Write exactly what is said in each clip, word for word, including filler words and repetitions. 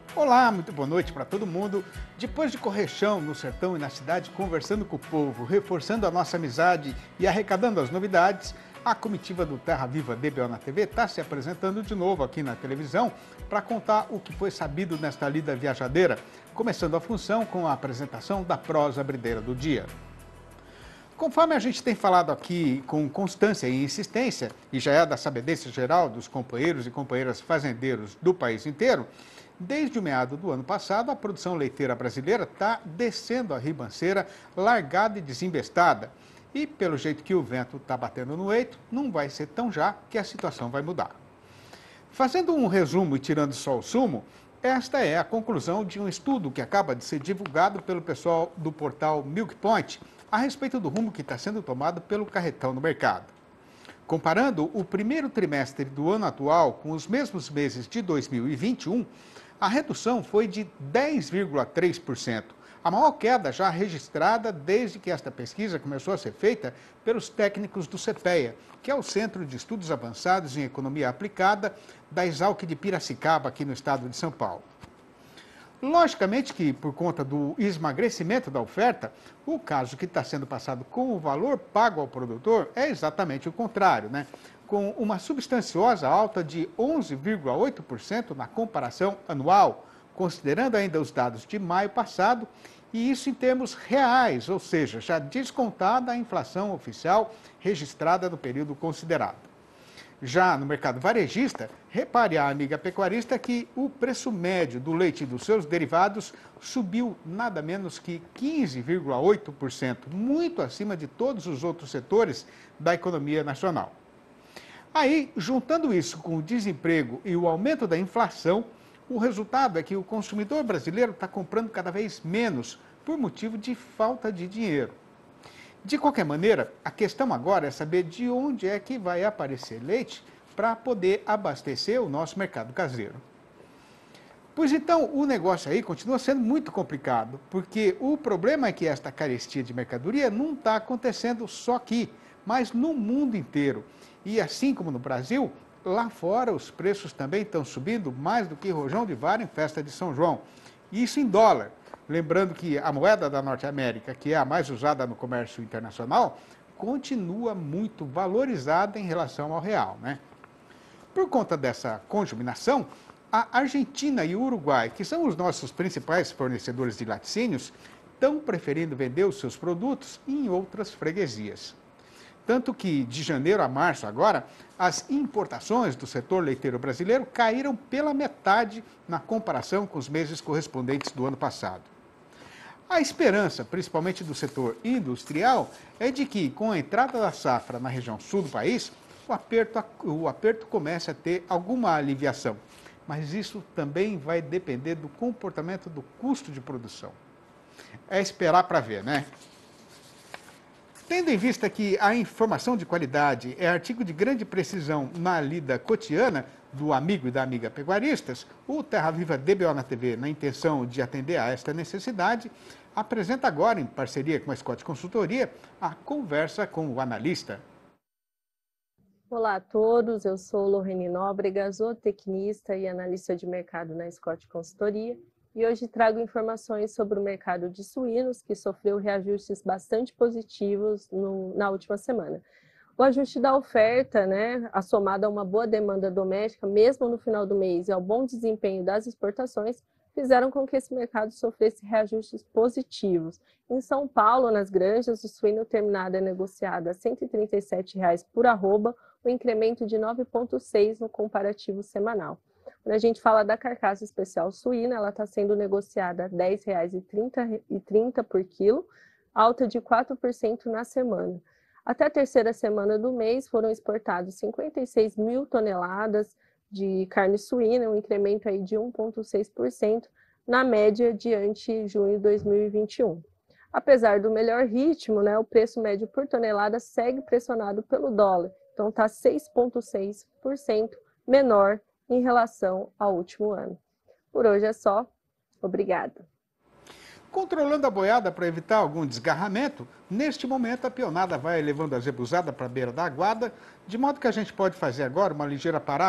Olá, muito boa noite para todo mundo. Depois de correr chão no sertão e na cidade, conversando com o povo, reforçando a nossa amizade e arrecadando as novidades, a comitiva do Terra Viva D B O na T V está se apresentando de novo aqui na televisão para contar o que foi sabido nesta lida viajadeira, começando a função com a apresentação da prosa brideira do dia. Conforme a gente tem falado aqui com constância e insistência, e já é da sabedência geral dos companheiros e companheiras fazendeiros do país inteiro, desde o meado do ano passado, a produção leiteira brasileira está descendo a ribanceira, largada e desembestada. E pelo jeito que o vento está batendo no eito, não vai ser tão já que a situação vai mudar. Fazendo um resumo e tirando só o sumo, esta é a conclusão de um estudo que acaba de ser divulgado pelo pessoal do portal Milk Point a respeito do rumo que está sendo tomado pelo carretão no mercado. Comparando o primeiro trimestre do ano atual com os mesmos meses de dois mil e vinte e um, a redução foi de dez vírgula três por cento, a maior queda já registrada desde que esta pesquisa começou a ser feita pelos técnicos do CEPEA, que é o Centro de Estudos Avançados em Economia Aplicada da Exalc de Piracicaba, aqui no estado de São Paulo. Logicamente que, por conta do esmagrecimento da oferta, o caso que está sendo passado com o valor pago ao produtor é exatamente o contrário, né? Com uma substanciosa alta de onze vírgula oito por cento na comparação anual, considerando ainda os dados de maio passado, e isso em termos reais, ou seja, já descontada a inflação oficial registrada no período considerado. Já no mercado varejista, repare a amiga pecuarista que o preço médio do leite e dos seus derivados subiu nada menos que quinze vírgula oito por cento, muito acima de todos os outros setores da economia nacional. Aí, juntando isso com o desemprego e o aumento da inflação, o resultado é que o consumidor brasileiro está comprando cada vez menos por motivo de falta de dinheiro. De qualquer maneira, a questão agora é saber de onde é que vai aparecer leite para poder abastecer o nosso mercado caseiro. Pois então, o negócio aí continua sendo muito complicado, porque o problema é que esta carestia de mercadoria não está acontecendo só aqui, mas no mundo inteiro. E assim como no Brasil, lá fora os preços também estão subindo mais do que rojão de vara em festa de São João. Isso em dólar. Lembrando que a moeda da Norte América, que é a mais usada no comércio internacional, continua muito valorizada em relação ao real, né? Por conta dessa conjuminação, a Argentina e o Uruguai, que são os nossos principais fornecedores de laticínios, estão preferindo vender os seus produtos em outras freguesias. Tanto que, de janeiro a março agora, as importações do setor leiteiro brasileiro caíram pela metade na comparação com os meses correspondentes do ano passado. A esperança, principalmente do setor industrial, é de que, com a entrada da safra na região sul do país, o aperto, o aperto comece a ter alguma aliviação. Mas isso também vai depender do comportamento do custo de produção. É esperar para ver, né? Tendo em vista que a informação de qualidade é artigo de grande precisão na lida cotidiana do amigo e da amiga pecuaristas, o Terra Viva D B O na T V, na intenção de atender a esta necessidade, apresenta agora, em parceria com a Scott Consultoria, a conversa com o analista. Olá a todos, eu sou Lorene Nóbrega, zootecnista e analista de mercado na Scott Consultoria, e hoje trago informações sobre o mercado de suínos, que sofreu reajustes bastante positivos no, na última semana. O ajuste da oferta, né, assomado a uma boa demanda doméstica, mesmo no final do mês, e ao bom desempenho das exportações, fizeram com que esse mercado sofresse reajustes positivos. Em São Paulo, nas granjas, o suíno terminado é negociado a cento e trinta e sete reais por arroba, um incremento de nove vírgula seis no comparativo semanal. Quando a gente fala da carcaça especial suína, ela está sendo negociada a dez reais e trinta por quilo, alta de quatro por cento na semana. Até a terceira semana do mês foram exportados cinquenta e seis mil toneladas de carne suína, um incremento aí de um vírgula seis por cento na média diante junho de dois mil e vinte e um. Apesar do melhor ritmo, né, o preço médio por tonelada segue pressionado pelo dólar, então está seis vírgula seis por cento menor em relação ao último ano. Por hoje é só. Obrigada. Controlando a boiada para evitar algum desgarramento, neste momento a pionada vai levando a zebusada para a beira da aguada, de modo que a gente pode fazer agora uma ligeira parada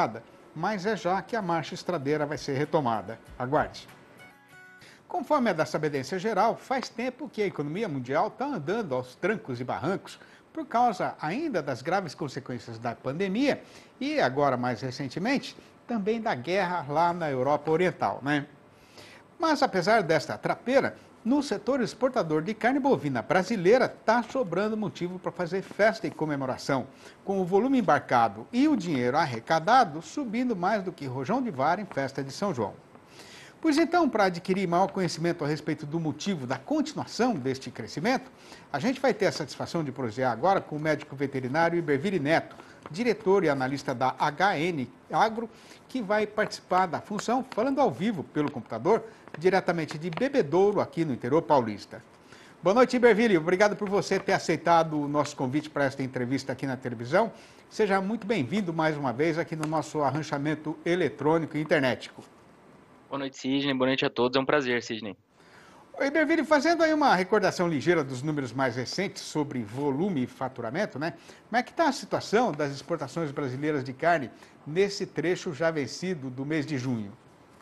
mas é já que a marcha estradeira vai ser retomada. Aguarde. Conforme a da Sabedência Geral, faz tempo que a economia mundial está andando aos trancos e barrancos por causa ainda das graves consequências da pandemia e agora mais recentemente também da guerra lá na Europa Oriental, né? Mas apesar desta trapeira, no setor exportador de carne bovina brasileira está sobrando motivo para fazer festa e comemoração, com o volume embarcado e o dinheiro arrecadado subindo mais do que rojão de vara em festa de São João. Pois então, para adquirir maior conhecimento a respeito do motivo da continuação deste crescimento, a gente vai ter a satisfação de prosear agora com o médico veterinário Iberville Neto, diretor e analista da H N Agro, que vai participar da função falando ao vivo pelo computador, diretamente de Bebedouro, aqui no interior paulista. Boa noite, Iberville. Obrigado por você ter aceitado o nosso convite para esta entrevista aqui na televisão. Seja muito bem-vindo mais uma vez aqui no nosso arranchamento eletrônico e internetico. Boa noite, Sidney. Boa noite a todos. É um prazer, Sidney. Oi, Iberville, fazendo aí uma recordação ligeira dos números mais recentes sobre volume e faturamento, né? Como é que está a situação das exportações brasileiras de carne nesse trecho já vencido do mês de junho?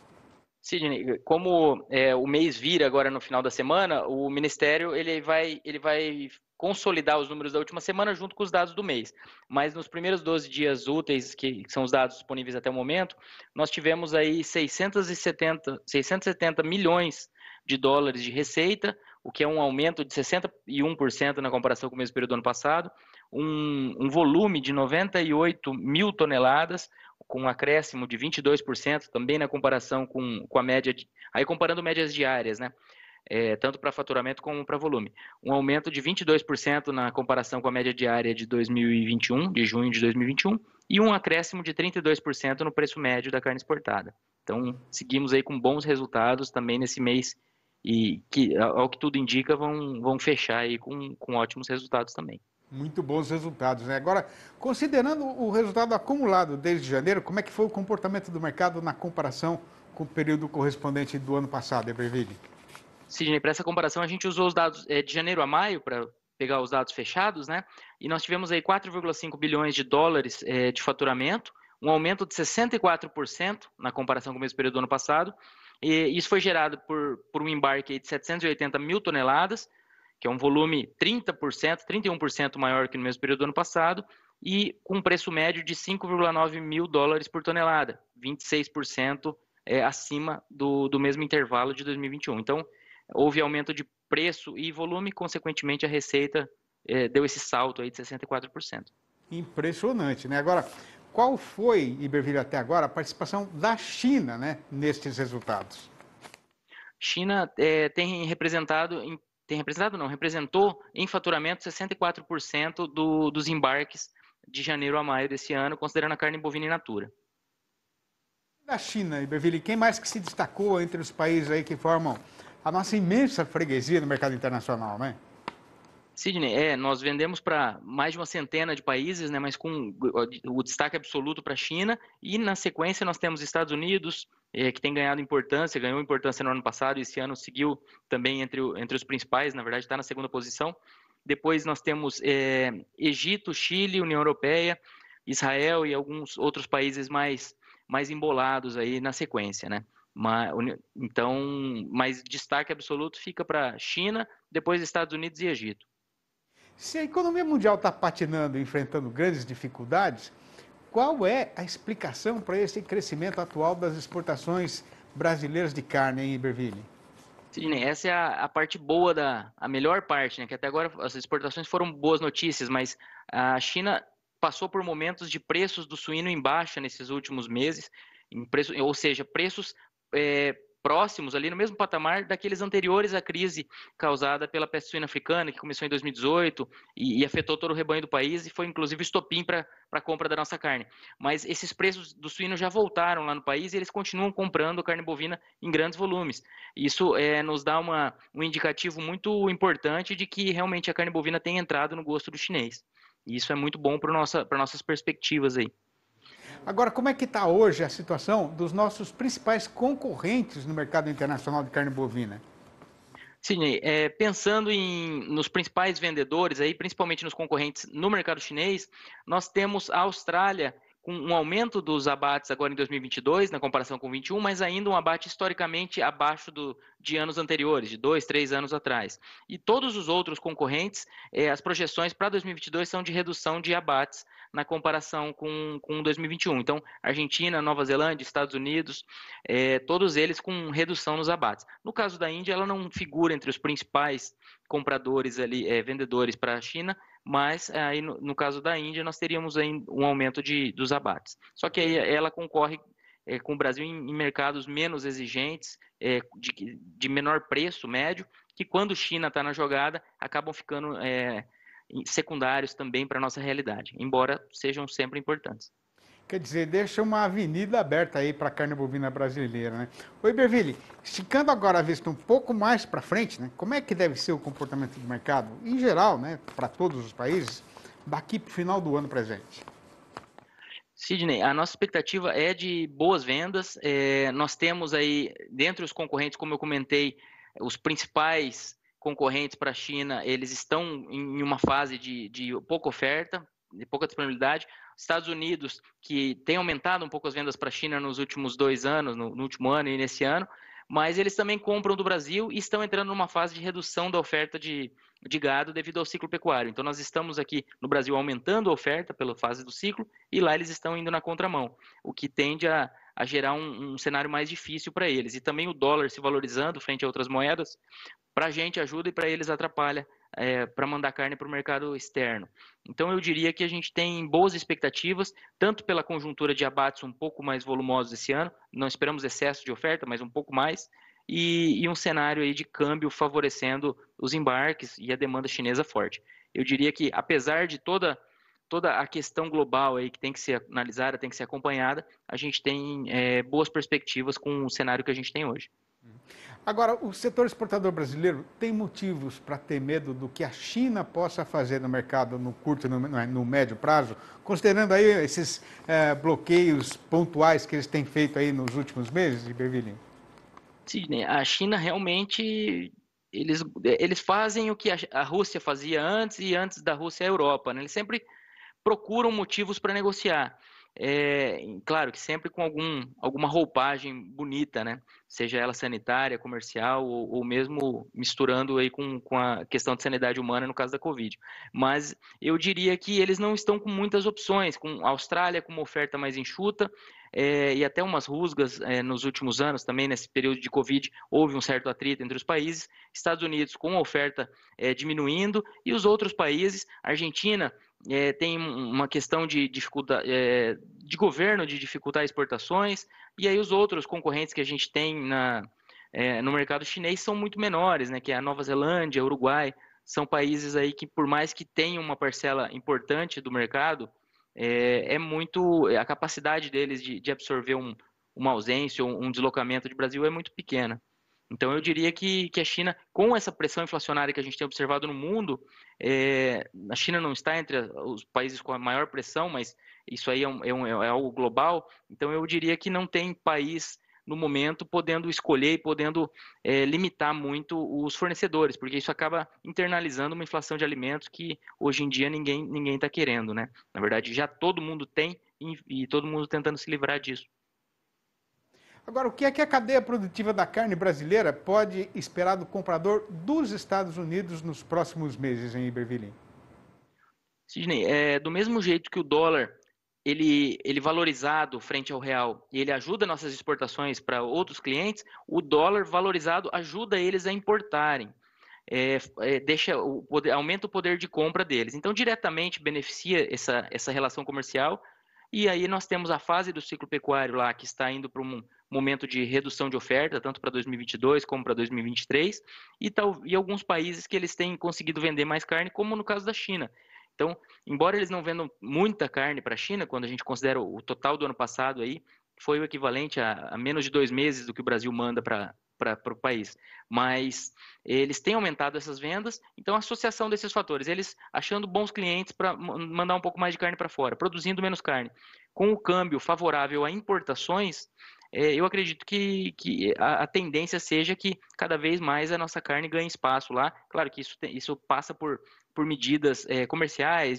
Sidney, como é, o mês vira agora no final da semana, o Ministério ele vai, ele vai consolidar os números da última semana junto com os dados do mês. Mas nos primeiros doze dias úteis, que são os dados disponíveis até o momento, nós tivemos aí seiscentos e setenta milhões de dólares de receita, o que é um aumento de sessenta e um por cento na comparação com o mesmo período do ano passado, um, um volume de noventa e oito mil toneladas, com um acréscimo de vinte e dois por cento, também na comparação com, com a média, de, aí comparando médias diárias, né? É, tanto para faturamento como para volume. Um aumento de vinte e dois por cento na comparação com a média diária de dois mil e vinte e um, de junho de dois mil e vinte e um, e um acréscimo de trinta e dois por cento no preço médio da carne exportada. Então, seguimos aí com bons resultados também nesse mês e que, ao que tudo indica, vão, vão fechar aí com, com ótimos resultados também. Muito bons resultados, né? Agora, considerando o resultado acumulado desde janeiro, como é que foi o comportamento do mercado na comparação com o período correspondente do ano passado, Iberville? Sidney, para essa comparação a gente usou os dados é, de janeiro a maio para pegar os dados fechados, né? E nós tivemos aí quatro vírgula cinco bilhões de dólares é, de faturamento, um aumento de sessenta e quatro por cento na comparação com o mesmo período do ano passado. E isso foi gerado por, por um embarque aí de setecentos e oitenta mil toneladas, que é um volume trinta por cento, trinta e um por cento maior que no mesmo período do ano passado, e com um preço médio de cinco vírgula nove mil dólares por tonelada, vinte e seis por cento é, acima do, do mesmo intervalo de dois mil e vinte e um. Então, houve aumento de preço e volume, consequentemente a receita é, deu esse salto aí de sessenta e quatro por cento. Impressionante, né? Agora, qual foi, Iberville, até agora, a participação da China, né, nestes resultados? China é, tem representado, em, tem representado não, representou em faturamento sessenta e quatro por cento do, dos embarques de janeiro a maio desse ano, considerando a carne bovina in natura. Da China, Iberville, quem mais que se destacou entre os países aí que formam a nossa imensa freguesia no mercado internacional, né? Sidney, é, nós vendemos para mais de uma centena de países, né, mas com o destaque absoluto para a China, e na sequência nós temos Estados Unidos, é, que tem ganhado importância, ganhou importância no ano passado, e esse ano seguiu também entre, o, entre os principais, na verdade está na segunda posição. Depois nós temos é, Egito, Chile, União Europeia, Israel e alguns outros países mais, mais embolados aí na sequência, né? Mas, então, mas destaque absoluto fica para China, depois Estados Unidos e Egito. Se a economia mundial está patinando e enfrentando grandes dificuldades, qual é a explicação para esse crescimento atual das exportações brasileiras de carne, hein, Iberville? Sidney, essa é a, a parte boa, da, a melhor parte, né? Que até agora as exportações foram boas notícias, mas a China passou por momentos de preços do suíno em baixa nesses últimos meses, em preço, ou seja, preços é, próximos, ali no mesmo patamar daqueles anteriores à crise causada pela peste suína africana, que começou em dois mil e dezoito e, e afetou todo o rebanho do país e foi inclusive estopim para a compra da nossa carne. Mas esses preços do suíno já voltaram lá no país e eles continuam comprando carne bovina em grandes volumes. Isso é, nos dá uma, um indicativo muito importante de que realmente a carne bovina tem entrado no gosto do chinês. E isso é muito bom para nossa, para nossas perspectivas aí. Agora, como é que está hoje a situação dos nossos principais concorrentes no mercado internacional de carne bovina? Sidney, é, pensando em, nos principais vendedores, aí, principalmente nos concorrentes no mercado chinês, nós temos a Austrália com um aumento dos abates agora em dois mil e vinte e dois, na comparação com vinte e um, mas ainda um abate historicamente abaixo do, de anos anteriores, de dois, três anos atrás. E todos os outros concorrentes, eh, as projeções para dois mil e vinte e dois são de redução de abates na comparação com, com dois mil e vinte e um. Então, Argentina, Nova Zelândia, Estados Unidos, eh, todos eles com redução nos abates. No caso da Índia, ela não figura entre os principais compradores ali, eh, vendedores para a China, mas aí no, no caso da Índia nós teríamos aí um aumento de, dos abates. Só que aí ela concorre é, com o Brasil em, em mercados menos exigentes, é, de, de menor preço médio, que quando China está na jogada, acabam ficando é, secundários também para a nossa realidade, embora sejam sempre importantes. Quer dizer, deixa uma avenida aberta aí para a carne bovina brasileira, né? Oi, Berville, esticando agora a vista um pouco mais para frente, né? Como é que deve ser o comportamento do mercado, em geral, né, para todos os países, daqui para o final do ano presente? Sidney, a nossa expectativa é de boas vendas. É, nós temos aí, dentre os concorrentes, como eu comentei, os principais concorrentes para a China, eles estão em uma fase de, de pouca oferta, de pouca disponibilidade. Estados Unidos, que tem aumentado um pouco as vendas para a China nos últimos dois anos, no, no último ano e nesse ano, mas eles também compram do Brasil e estão entrando numa fase de redução da oferta de, de gado devido ao ciclo pecuário. Então, nós estamos aqui no Brasil aumentando a oferta pela fase do ciclo e lá eles estão indo na contramão, o que tende a, a gerar um, um cenário mais difícil para eles. E também o dólar se valorizando frente a outras moedas, para a gente ajuda e para eles atrapalha é, para mandar carne para o mercado externo. Então eu diria que a gente tem boas expectativas, tanto pela conjuntura de abates um pouco mais volumosos esse ano, não esperamos excesso de oferta, mas um pouco mais, e, e um cenário aí de câmbio favorecendo os embarques e a demanda chinesa forte. Eu diria que apesar de toda toda a questão global aí que tem que ser analisada, tem que ser acompanhada, a gente tem é, boas perspectivas com o cenário que a gente tem hoje. Agora, o setor exportador brasileiro tem motivos para ter medo do que a China possa fazer no mercado no curto e no, no médio prazo, considerando aí esses é, bloqueios pontuais que eles têm feito aí nos últimos meses, Berville? Sidney, a China realmente, eles, eles fazem o que a, a Rússia fazia antes e antes da Rússia a Europa, né? Eles sempre procuram motivos para negociar. É, claro que sempre com algum, alguma roupagem bonita, né? Seja ela sanitária, comercial ou, ou mesmo misturando aí com, com a questão de sanidade humana no caso da Covid. Mas eu diria que eles não estão com muitas opções, com a Austrália com uma oferta mais enxuta é, e até umas rusgas é, nos últimos anos também, nesse período de Covid, houve um certo atrito entre os países, Estados Unidos com a oferta é, diminuindo e os outros países, Argentina, É, tem uma questão de dificuldade é, de governo, de dificultar exportações, e aí os outros concorrentes que a gente tem na, é, no mercado chinês são muito menores, né, que é a Nova Zelândia, Uruguai, são países aí que por mais que tenham uma parcela importante do mercado, é, é muito, a capacidade deles de, de absorver um, uma ausência ou um deslocamento de Brasil é muito pequena. Então, eu diria que, que a China, com essa pressão inflacionária que a gente tem observado no mundo, é, a China não está entre os países com a maior pressão, mas isso aí é, um, é, um, é algo global. Então, eu diria que não tem país, no momento, podendo escolher e podendo é, limitar muito os fornecedores, porque isso acaba internalizando uma inflação de alimentos que, hoje em dia, ninguém ninguém está querendo, né? Na verdade, já todo mundo tem e, e todo mundo tentando se livrar disso. Agora, o que é que a cadeia produtiva da carne brasileira pode esperar do comprador dos Estados Unidos nos próximos meses, em Berville? Sidney, é, do mesmo jeito que o dólar, ele, ele valorizado frente ao real, e ele ajuda nossas exportações para outros clientes, o dólar valorizado ajuda eles a importarem. É, é, deixa o poder, aumenta o poder de compra deles. Então, diretamente beneficia essa, essa relação comercial. E aí nós temos a fase do ciclo pecuário lá, que está indo para um momento de redução de oferta, tanto para dois mil e vinte e dois como para dois mil e vinte e três, e, tal, e alguns países que eles têm conseguido vender mais carne, como no caso da China. Então, embora eles não vendam muita carne para a China, quando a gente considera o total do ano passado aí, foi o equivalente a, a menos de dois meses do que o Brasil manda para para o país, mas eles têm aumentado essas vendas, então a associação desses fatores, eles achando bons clientes para mandar um pouco mais de carne para fora, produzindo menos carne, com o câmbio favorável a importações, é, eu acredito que, que a, a tendência seja que cada vez mais a nossa carne ganhe espaço lá, claro que isso, tem, isso passa por, por medidas é, comerciais, de,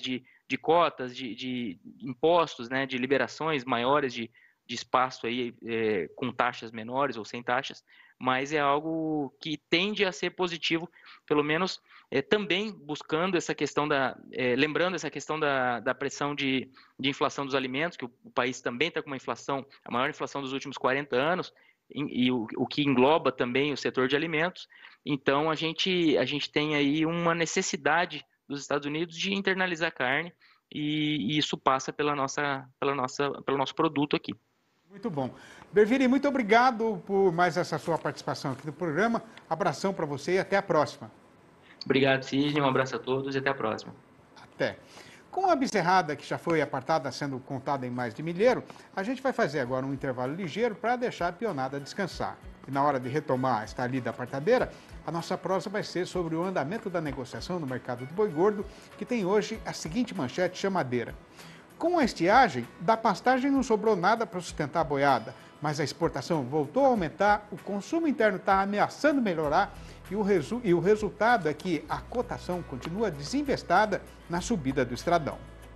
de cotas, de, de impostos, né, de liberações maiores de, de espaço aí, é, com taxas menores ou sem taxas, mas é algo que tende a ser positivo, pelo menos é, também buscando essa questão da, é, lembrando essa questão da, da pressão de, de inflação dos alimentos, que o, o país também está com uma inflação, a maior inflação dos últimos quarenta anos, e, e o, o que engloba também o setor de alimentos. Então a gente, a gente tem aí uma necessidade dos Estados Unidos de internalizar carne, e, e isso passa pela nossa, pela nossa, pelo nosso produto aqui. Muito bom. Bervini, muito obrigado por mais essa sua participação aqui no programa. Abração para você e até a próxima. Obrigado, Sidney. Um abraço a todos e até a próxima. Até. Com a bezerrada que já foi apartada sendo contada em mais de milheiro, a gente vai fazer agora um intervalo ligeiro para deixar a peonada descansar. E na hora de retomar esta lida apartadeira, a nossa prosa vai ser sobre o andamento da negociação no mercado do boi gordo, que tem hoje a seguinte manchete chamadeira. Com a estiagem, da pastagem não sobrou nada para sustentar a boiada, mas a exportação voltou a aumentar, o consumo interno está ameaçando melhorar e o, resu e o resultado é que a cotação continua desinvestada na subida do Estradão.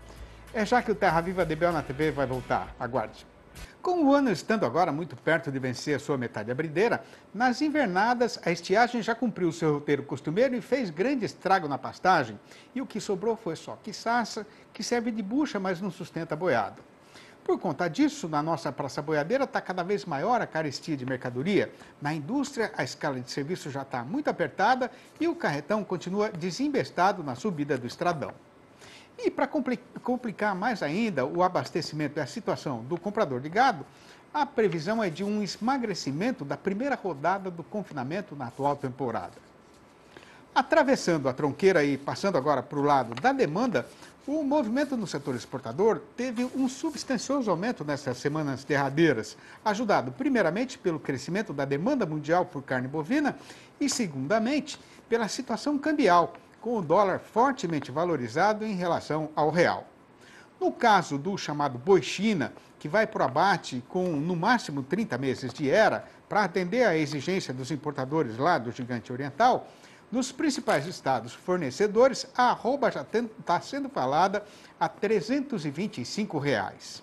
É já que o Terra Viva D B O na T V vai voltar, aguarde. Com o ano estando agora muito perto de vencer a sua metade abrideira, nas invernadas a estiagem já cumpriu o seu roteiro costumeiro e fez grande estrago na pastagem, e o que sobrou foi só quiçaça, que serve de bucha, mas não sustenta a boiada. Por conta disso, na nossa praça boiadeira está cada vez maior a carestia de mercadoria. Na indústria, a escala de serviço já está muito apertada e o carretão continua desinvestado na subida do Estradão. E para complicar mais ainda o abastecimento e a situação do comprador de gado, a previsão é de um esmagrecimento da primeira rodada do confinamento na atual temporada. Atravessando a tronqueira e passando agora para o lado da demanda, o movimento no setor exportador teve um substancioso aumento nessas semanas derradeiras, ajudado primeiramente pelo crescimento da demanda mundial por carne bovina e, segundamente, pela situação cambial, com o dólar fortemente valorizado em relação ao real. No caso do chamado boi China, que vai para o abate com no máximo trinta meses de era, para atender à exigência dos importadores lá do gigante oriental, nos principais estados fornecedores, a arroba já está sendo falada a trezentos e vinte e cinco reais.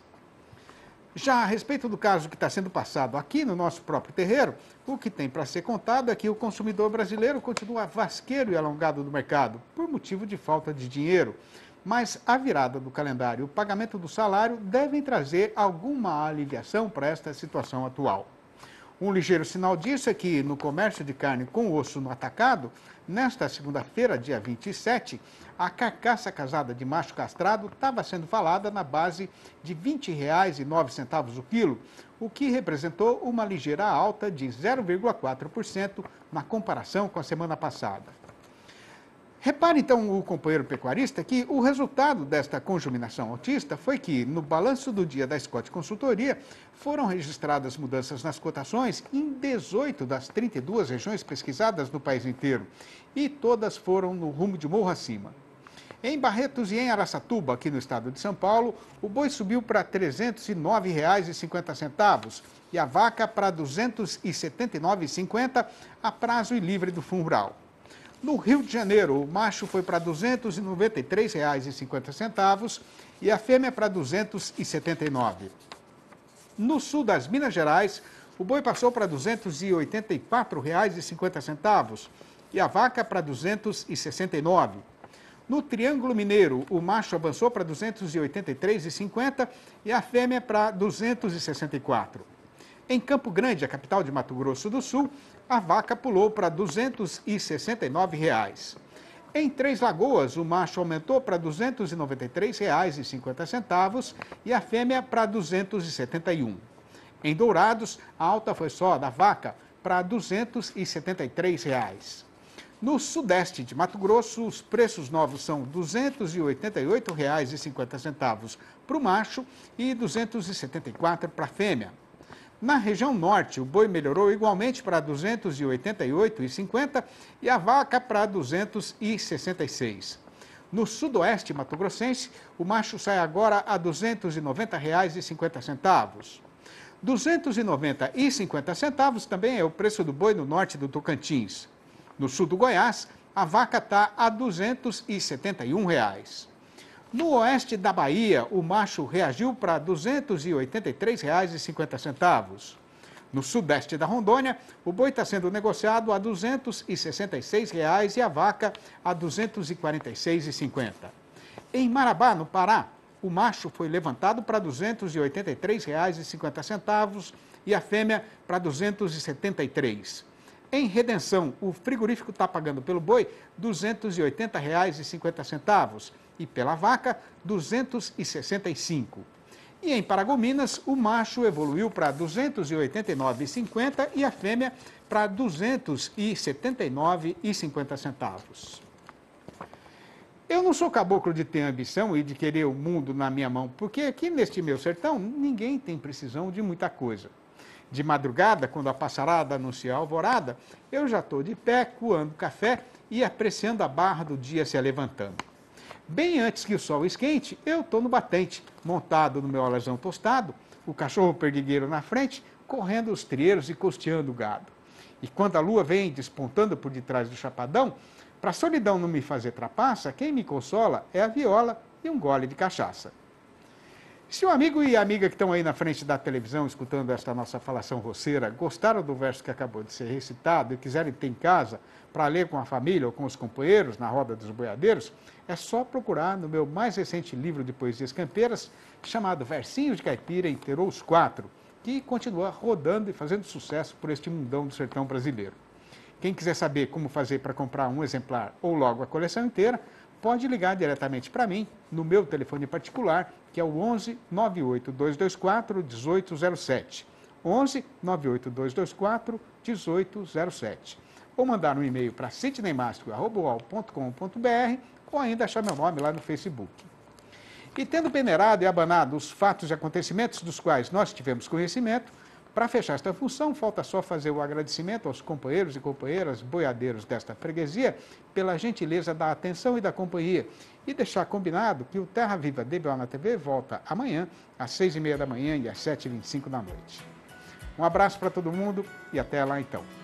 Já a respeito do caso que está sendo passado aqui no nosso próprio terreiro, o que tem para ser contado é que o consumidor brasileiro continua vasqueiro e alongado do mercado, por motivo de falta de dinheiro. Mas a virada do calendário e o pagamento do salário devem trazer alguma aliviação para esta situação atual. Um ligeiro sinal disso é que no comércio de carne com osso no atacado, nesta segunda-feira, dia vinte e sete, a carcaça casada de macho castrado estava sendo falada na base de vinte reais e nove centavos o quilo, o que representou uma ligeira alta de zero vírgula quatro por cento na comparação com a semana passada. Repare então o companheiro pecuarista que o resultado desta conjuminação altista foi que, no balanço do dia da Scott Consultoria, foram registradas mudanças nas cotações em dezoito das trinta e duas regiões pesquisadas no país inteiro, e todas foram no rumo de morro acima. Em Barretos e em Araçatuba, aqui no estado de São Paulo, o boi subiu para trezentos e nove reais e cinquenta centavos e a vaca para duzentos e setenta e nove reais e cinquenta centavos a prazo e livre do fundo rural. No Rio de Janeiro, o macho foi para duzentos e noventa e três reais e cinquenta centavos e a fêmea para duzentos e setenta e nove reais. No sul das Minas Gerais, o boi passou para duzentos e oitenta e quatro reais e cinquenta centavos e a vaca para duzentos e sessenta e nove reais. No Triângulo Mineiro, o macho avançou para duzentos e oitenta e três reais e cinquenta centavos e a fêmea para duzentos e sessenta e quatro reais. Em Campo Grande, a capital de Mato Grosso do Sul, a vaca pulou para duzentos e sessenta e nove reais. Em Três Lagoas, o macho aumentou para duzentos e noventa e três reais e cinquenta centavos e a fêmea para duzentos e setenta e um reais. Em Dourados, a alta foi só da vaca para duzentos e setenta e três reais. No sudeste de Mato Grosso, os preços novos são duzentos e oitenta e oito reais e cinquenta centavos para o macho e duzentos e setenta e quatro reais para a fêmea. Na região norte, o boi melhorou igualmente para duzentos e oitenta e oito reais e cinquenta centavos e a vaca para duzentos e sessenta e seis reais. No sudoeste mato-grossense, o macho sai agora a duzentos e noventa reais e cinquenta centavos. duzentos e noventa reais e cinquenta centavos também é o preço do boi no norte do Tocantins. No sul do Goiás, a vaca está a duzentos e setenta e um reais. No oeste da Bahia, o macho reagiu para duzentos e oitenta e três reais e cinquenta centavos. No sudeste da Rondônia, o boi está sendo negociado a duzentos e sessenta e seis reais e a vaca a duzentos e quarenta e seis reais e cinquenta centavos. Em Marabá, no Pará, o macho foi levantado para duzentos e oitenta e três reais e cinquenta centavos e a fêmea para duzentos e setenta e três reais. Em Redenção, o frigorífico está pagando pelo boi duzentos e oitenta reais e cinquenta centavos e pela vaca duzentos e sessenta e cinco reais. E em Paragominas, o macho evoluiu para duzentos e oitenta e nove reais e cinquenta centavos e a fêmea para duzentos e setenta e nove reais e cinquenta centavos. Eu não sou caboclo de ter ambição e de querer o mundo na minha mão, porque aqui neste meu sertão ninguém tem precisão de muita coisa. De madrugada, quando a passarada anuncia a alvorada, eu já estou de pé, coando café e apreciando a barra do dia se levantando. Bem antes que o sol esquente, eu estou no batente, montado no meu alazão tostado, o cachorro perdigueiro na frente, correndo os trieiros e costeando o gado. E quando a lua vem despontando por detrás do chapadão, para a solidão não me fazer trapaça, quem me consola é a viola e um gole de cachaça. Se o amigo e a amiga que estão aí na frente da televisão escutando esta nossa falação roceira gostaram do verso que acabou de ser recitado e quiserem ter em casa para ler com a família ou com os companheiros na roda dos boiadeiros, é só procurar no meu mais recente livro de poesias campeiras, chamado Versinhos de Caipira, inteirou os quatro, que continua rodando e fazendo sucesso por este mundão do sertão brasileiro. Quem quiser saber como fazer para comprar um exemplar ou logo a coleção inteira, pode ligar diretamente para mim no meu telefone particular, que é o onze, nove oito dois dois quatro, um oito zero sete. onze, nove oito dois dois quatro, um oito zero sete. Ou mandar um e-mail para sidneymastro arroba u o l ponto com ponto b r ou ainda achar meu nome lá no Facebook. E tendo peneirado e abanado os fatos e acontecimentos dos quais nós tivemos conhecimento, para fechar esta função, falta só fazer o agradecimento aos companheiros e companheiras boiadeiros desta freguesia pela gentileza da atenção e da companhia e deixar combinado que o Terra Viva D B O na T V volta amanhã às seis e meia da manhã e às sete e vinte e cinco da noite. Um abraço para todo mundo e até lá então.